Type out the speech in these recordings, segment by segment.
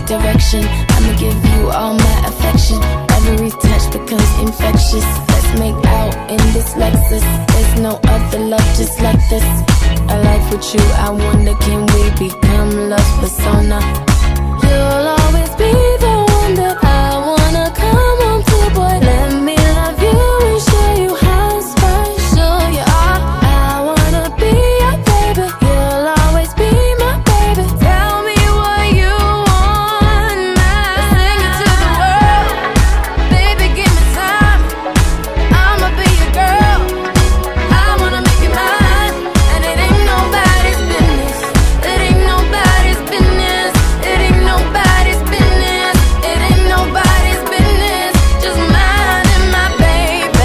direction. I'ma give you all my affection. Every touch becomes infectious. Let's make out in this Lexus. There's no other love just like this. I like with you, I wonder, can we become love's persona? You'll always be the one that I wanna come home to, boy. Let me love you and show you how special you are. I wanna be your baby. You'll always be my baby. Tell me what you want now. Let's sing it to the world. Baby, give me time. I'ma be your girl. I wanna make you mine. And it ain't nobody's business. It ain't nobody's business. It ain't nobody's business. It ain't nobody's business. Just mine and my baby.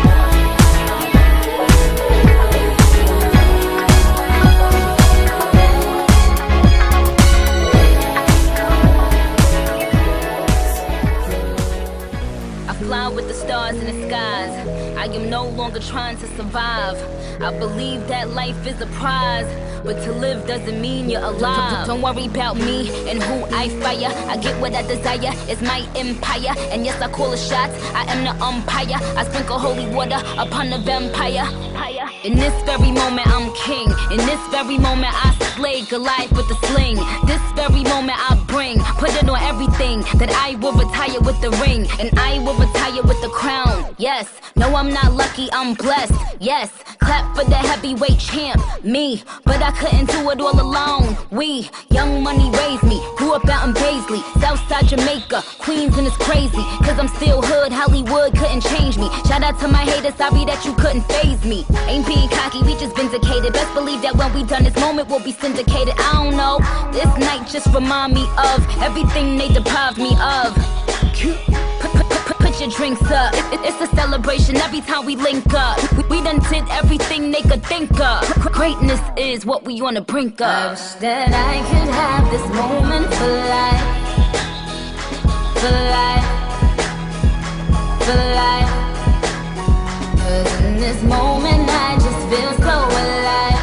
I fly with the stars in the skies. I am no longer trying to survive. I believe that life is a prize, but to live doesn't mean you're alive. Don't worry about me and who I fire. I get what I desire, it's my empire. And yes, I call the shots, I am the umpire. I sprinkle holy water upon the vampire. In this very moment I'm king. In this very moment I slay Goliath with the sling. This very moment I bring, put it on everything, that I will retire with the ring. And I will retire with the crown. Yes, no, I'm not lucky, I'm blessed. Yes, clap for the heavyweight champ, me. But I couldn't do it all alone. We, young money raised me, grew up out in Paisley, Southside Jamaica, Queens, and it's crazy, cause I'm still hood, Hollywood couldn't change me. Shout out to my haters, sorry that you couldn't faze me. Ain't being cocky, we just vindicated. Best believe that when we done this moment we'll be syndicated. I don't know, this night just remind me of everything they deprived me of. Put your drinks up, it's a celebration every time we link up. We done did everything they could think of. Greatness is what we on the brink of. I wish that I could have this moment for life. For life. For life. Cause in this moment I just feel so alive.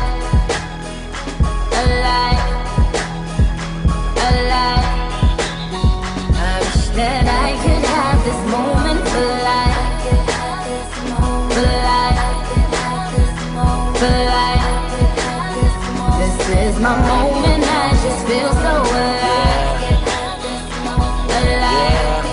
Alive. Alive. I wish that I could have this moment for life. For life. For life. This is my moment, I just feel so alive. Alive.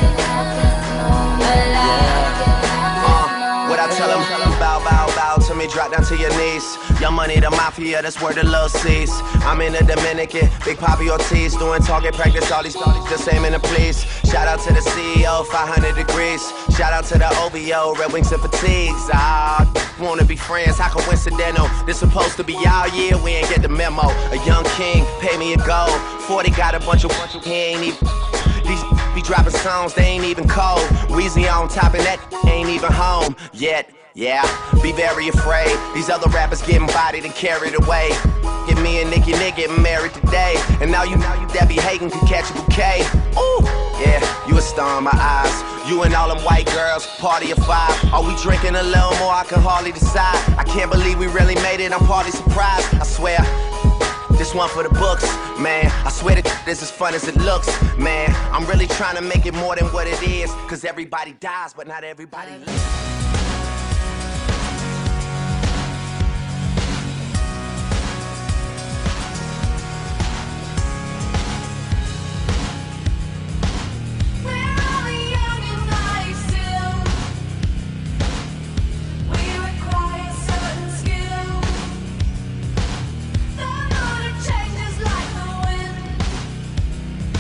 Alive. What I tell them, bow, bow, bow to me, drop down to your knees. Young Money, the mafia, that's where the love sees. I'm in the Dominican, Big Papi Ortiz, doing target practice, all these just aiming to please. Shout out to the CEO, 500 degrees. Shout out to the OVO, Red Wings and Fatigues. Wanna be friends, how coincidental? This supposed to be our year, we ain't get the memo. A young king, pay me a gold. 40 got a bunch of he ain't even. These be dropping songs, they ain't even cold. Weezy on top and that ain't even home yet. Yeah, be very afraid. These other rappers getting bodied and carried away. Get me and Nicki getting married today. And now you that be hating can catch a bouquet. Ooh, yeah, you a star in my eyes. You and all them white girls, party of 5. Are we drinking a little more? I can hardly decide. I can't believe we really made it, I'm party surprised. I swear, this one for the books, man. I swear that this is fun as it looks, man. I'm really trying to make it more than what it is. Cause everybody dies, but not everybody lives.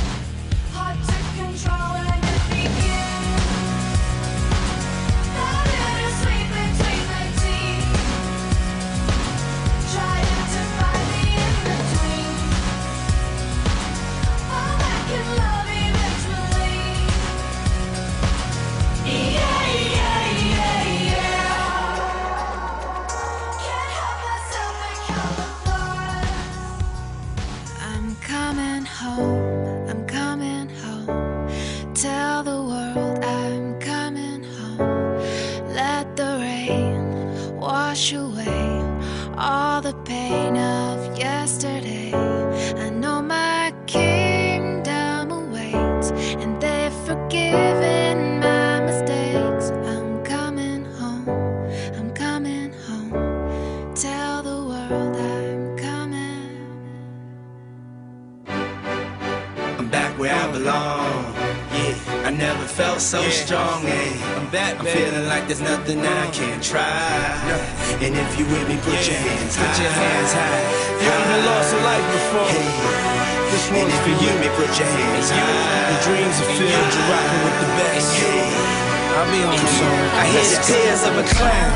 Control and it begins. forgiven my mistakes. I'm coming home, I'm coming home. Tell the world I'm coming. I'm back where I belong. Yeah, I never felt so strong. I'm back, I'm feeling like there's nothing I can't try. And if you with me, put your hands high. Put your hands high. You haven't lost a life before. This one's for you. Put your hands high. The dreams are filled. You're rocking with the best. I'll be on the song. I hear the tears of a clown.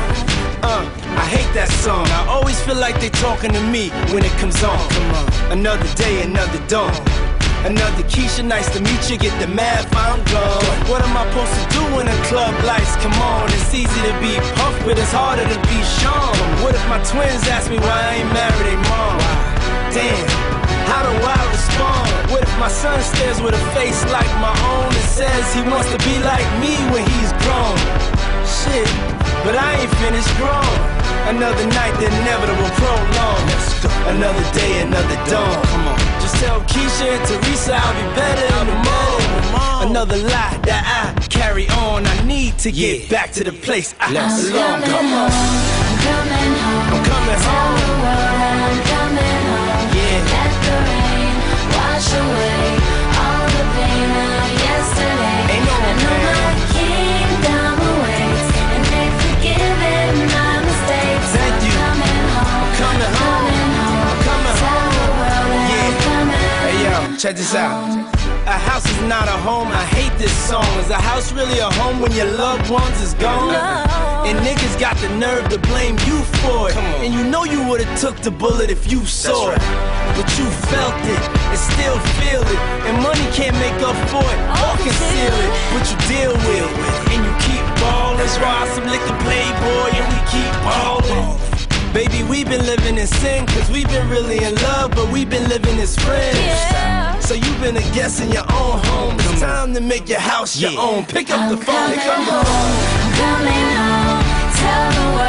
I hate that song. I always feel like they talking to me when it comes on. Come on. Another day, another dawn. Another Keisha, nice to meet you. Get the math, I'm gone. What am I supposed to do when the club lights come on? It's easy to be Puff, but it's harder to be Sean. What if my twins ask me why I ain't married their mom? Damn, how do I respond? What if my son stares with a face like my own and says he wants to be like me when he's grown? Shit, but I ain't finished grown. Another night, the inevitable prolong. Another day, another dawn. Come on. Just tell Keisha and Teresa I'll be better in the morning. Another lie that I carry on. I need to get back to the place I belong. Come on. I'm coming home. I'm coming Tell home. the world I'm coming home. Yeah. Let the rain wash away all the pain of yesterday. Ain't no I know pain. my kingdom awaits, and they've forgiven my mistakes. Thank you. I'm coming home. Coming home. home. Coming Tell home. the world that Yeah. I'm coming. Hey yo, check this out. A house is not a home, I hate this song. Is a house really a home when your loved ones is gone? And niggas got the nerve to blame you for it. And you know you would've took the bullet if you saw it. But you felt it and still feel it. And money can't make up for it or conceal it. But you deal with it and you keep ballin'. Ride some liquor playboy and we keep ballin'. Baby, we've been living in sin, cause we've been really in love, but we've been living as friends. So you've been a guest in your own home. It's time to make your house your own. Pick up the phone and come home. I'm coming home. Tell the world